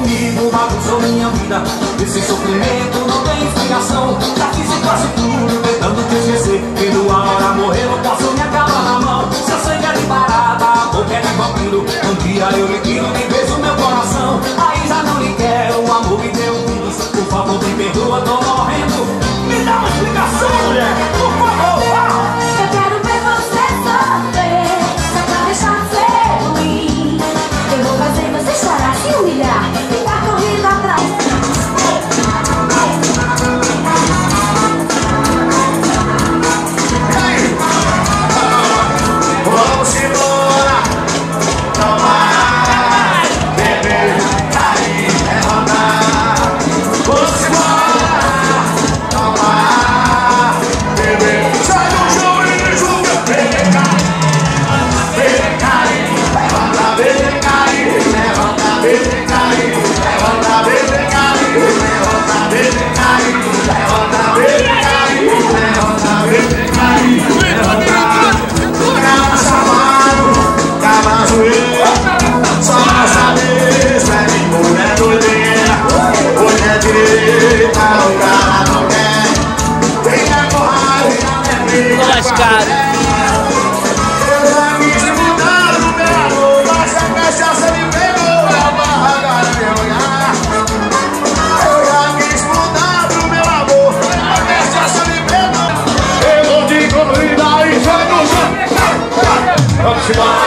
comigo, bagunçou minha vida. Esse sofrimento não tem explicação. Já fiz quase tudo, tentando te esquecer. Vendo a hora morrer, não posso me acabar na mão. Seu sangue é de barata, a boca é de vampiro. Um dia eu lhe tiro de vez o meu coração. Aí já não lhe quero, o amor me deu fim. Por favor, me perdoa, tô morrendo. Me dá uma explicação, mulher, por favor. Eu quero ver você sofrer, só pra deixar você ruim. Eu vou fazer você chorar, se humilhar, ficar correndo atrás. Vamos embora, não vai beber, cair, levantar. Vamos embora, não vai beber. Sai do chão e julga, beber, cair, levanta, beber, cair, levanta, beber, cair, levanta, beber, cair, levanta, beber, cair, levanta, beber, cair, levanta, beber, cair, levanta. Cava zoeira, só pra saber se é de mulher doideira. Mulher direita, o cara não quer. Tem a coragem, a minha lascado. Eu já quis mudar o meu amor, mas a cachaça me pegou, a barraca na minha olhar. Eu já quis mudar o meu amor, a cachaça me pegou. Eu vou de corrida e vai no chão. Vamos embora.